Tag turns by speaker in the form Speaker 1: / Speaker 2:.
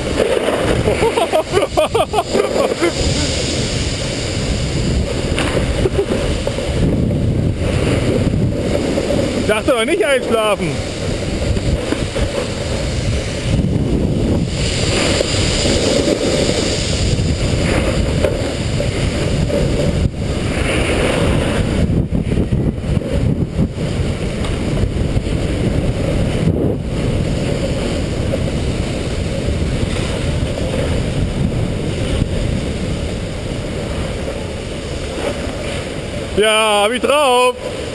Speaker 1: Ich dachte aber nicht einschlafen. Ja, hab ich drauf.